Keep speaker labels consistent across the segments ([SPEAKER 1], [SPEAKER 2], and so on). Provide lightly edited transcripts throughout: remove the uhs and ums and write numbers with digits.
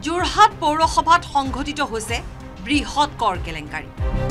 [SPEAKER 1] যোৰহাট পৌৰসভাত সংঘটিত হৈছে বৃহৎ কৰ কেলেংকাৰী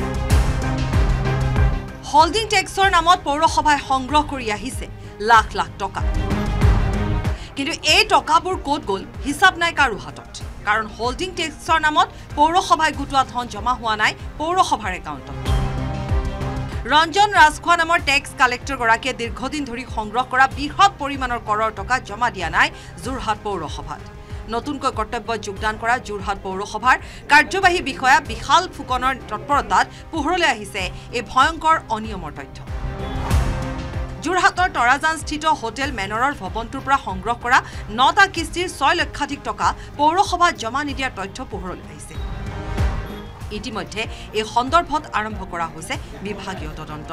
[SPEAKER 1] হোল্ডিং টেক্সৰ নামত পৌৰসভাই সংগ্ৰহ কৰি আহিছে লাখ লাখ টকা কিন্তু এই টকাবোৰ ক'ত গ'ল হিচাপ নাই কাৰো হাতত কাৰণ হোল্ডিং টেক্সৰ নামত পৌৰসভাই গুটোৱা ধন জমা হোৱা নাই পৌৰসভাৰ একাউণ্টত ৰঞ্জন ৰাজখোৱা নামৰ টেক্স কালেক্টৰ গৰাকীয়ে দীৰ্ঘদিন ধৰি সংগ্ৰহ কৰা বৃহৎ পৰিমাণৰ কৰৰ টকা জমা দিয়া নাই যোৰহাট পৌৰসভাত নতুনকৈ কৰ্তব্যত যোগদান কৰা যোৰহাট পৌৰসভাৰ কাৰ্যবাহী বিষয়া বিশাল ফুকনৰ তৎপৰতাত পোহৰলৈ আহিছে এই ভয়ংকৰ অনিয়মৰ তথ্য যোৰহাটৰ তৰাজানস্থিত হোটেল মেনৰৰ ভৱনটোৰ পৰা সংগ্ৰহ কৰা 9টা কিস্তিৰ 6 লক্ষাধিক টকা পৌৰসভাত জমা নিদিয়াৰ তথ্য পোহৰলৈ আহিছে ইতিমধ্যে এই সন্দৰ্ভত আৰম্ভ কৰা হৈছে বিভাগীয় তদন্ত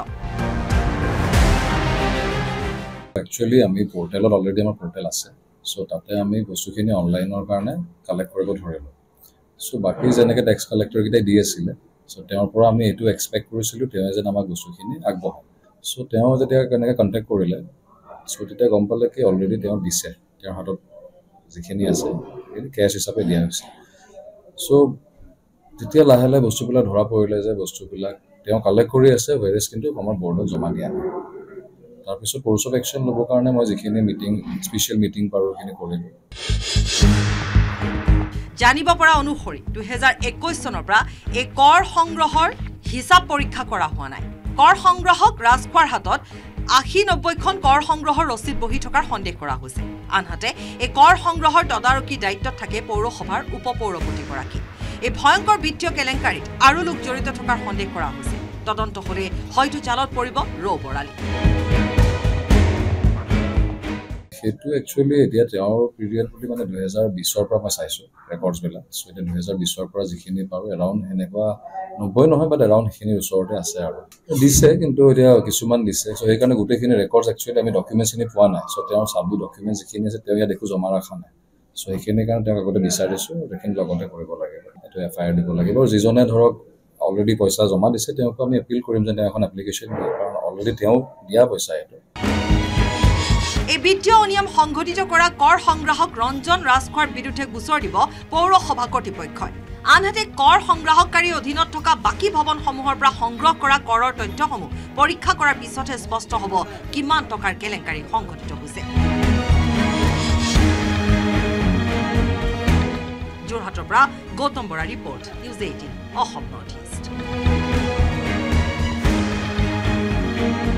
[SPEAKER 2] Actually, আমি পোৰ্টেলত অলৰেডি আমাৰ পোৰ্টেল আছে সো তাতে আমি বস্তুখিনি অনলাইনৰ কাৰণে কালেক্ট কৰিব ধৰিলো সো বাকি যেনেকে টেক্স কালেক্টৰ কিটা দি আছিল সো তেওঁৰ পৰা আমি এটো এক্সপেক্ট কৰিছিলো তেওঁ যে আমাক বস্তুখিনি আগবঢ়ায় সো তেওঁ যেতিয়া কেনেকে কন্টাক্ট কৰিলে সো তেতিয়া গম পালে কি অলৰেডি তেওঁ দিছে তেওঁৰ হাতত যিখিনি আছে এই কেছ হিচাপে দিয়া হৈছে সো যেতিয়া লাহে লাহে বস্তুবিলাক ধৰা পৰিলে যে বস্তুবিলাক তেওঁ কালেক্ট কৰি আছে ভাইৰাছ কিন্তু আমাৰ বৰ্ডত জমা দিয়া নাই তাৰ পিছত কোৰ্স অফ একচন ল'বৰ কাৰণে মই যিখিনি মিটিং স্পেশাল মিটিং পাৰোখিনি কৰিলো
[SPEAKER 1] জানিব পৰা অনুসৰি 2021 চনৰ পৰা এই কৰ সংগ্ৰহৰ হিচাপ পৰীক্ষা কৰা হোৱা নাই কৰ সংগ্ৰহক ৰাজখোৱাৰ হাতত 80-90খন কৰ সংগ্ৰহৰ ৰচিদ বহি থকাৰ সন্দেহ কৰা হৈছে আনহাতে এই কৰ সংগ্ৰহৰ তদাৰকী দায়িত্বত থাকে পৌৰসভাৰ উপপৌৰপতি গৰাকী এই ভয়ংকৰ বিত্তীয় কেলেংকাৰীত আৰু লোক জড়িত থকাৰ সন্দেহ কৰা হৈছে তদন্ত হলে হয়তো জালত পৰিব ৰৌ বৰালি
[SPEAKER 2] সেইটো একচুয়ালি এতিয়া তেওঁৰ পিৰিয়ড বুলি মানে 2020 পৰা মই চাইছো ৰেকৰ্ডছ বিলাক সো এটা 2020 পৰা যিখিনি পাৰো এৰাউণ্ড হেনেকুৱা 90 নহয় বাট এৰাউণ্ড হেখিনি ওচৰতে আছে আৰু দিছে কিন্তু এতিয়া কিছুমান দিছে সো সেইকাৰণে গোটেইখিনি ৰেকৰ্ডছ একচুয়ালি আমি ডকুমেণ্টছখিনি পোৱা নাই সো তেওঁৰ সাবু ডকুমেণ্ট যিখিনি আছে তেওঁ দেখো জমা ৰাখা নাই সো সেইখিনি কাৰণে তেওঁ আগতে বিচাৰিছো সেইখিনি লগতে কৰিব লাগে এটো এফআইআৰ দিব লাগিব আৰু যিজনে ধৰক অলৰেডি পইচা জমা দিছে তেওঁক আমি এপিল কৰিম যে এখন এপ্লিকেশন দিয়ক কাৰণ অলৰেডি তেওঁ দিয়া পইচা এটো
[SPEAKER 1] এই বিত্তীয় অনিয়ম সংঘটিত কৰা কৰ সংগ্ৰাহক ৰঞ্জন ৰাজখোৱাৰ বিৰুদ্ধে গোচৰ দিব পৌৰসভা কৰ্তৃপক্ষই আনহাতে কৰ সংগ্ৰাহকাৰীৰ অধীনত থকা বাকি ভৱনসমূহৰ পৰা সংগ্ৰহ কৰা কৰৰ তথ্যসমূহ পৰীক্ষা কৰাৰ পিছতহে স্পষ্ট হ'ব কিমান টকাৰ কেলেংকাৰী সংঘটিত হৈছে যোৰহাটৰ পৰা Gautam Bora report news 18 Assam north east